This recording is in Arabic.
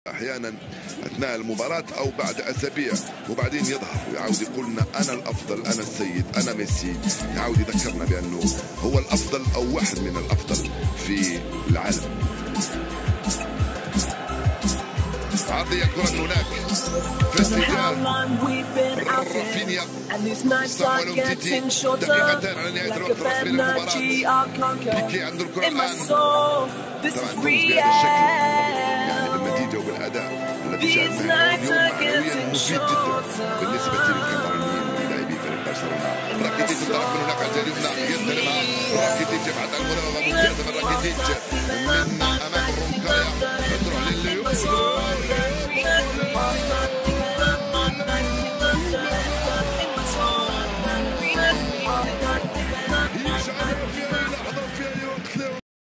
احيانا اثناء المباراه او بعد اسابيع وبعدين يظهر ويعاود يقول لنا انا الافضل، انا السيد، انا ميسي. يعاود يذكرنا بانه هو الافضل او واحد من الافضل في العالم. عرضيه كره من هناك في اتجاه رافينيا. صامويل أومتيتي دقيقتان على نهايه الوقت الرسمي للمباراه. بيكي عنده الكره الان. طبعا فوز بهذا الشكل يعني بالنتيجه وبالاداء الذي شاهدناه اليوم معنويا مفيد جدا بالنسبه للكاميرونيين ولاعبي فريق برشلونه. راكيتيتش انطلق من هناك على الجهه اليمنى يستلمها. راكيتيتش يبحث عن مناوره ممتازه من راكيتيتش.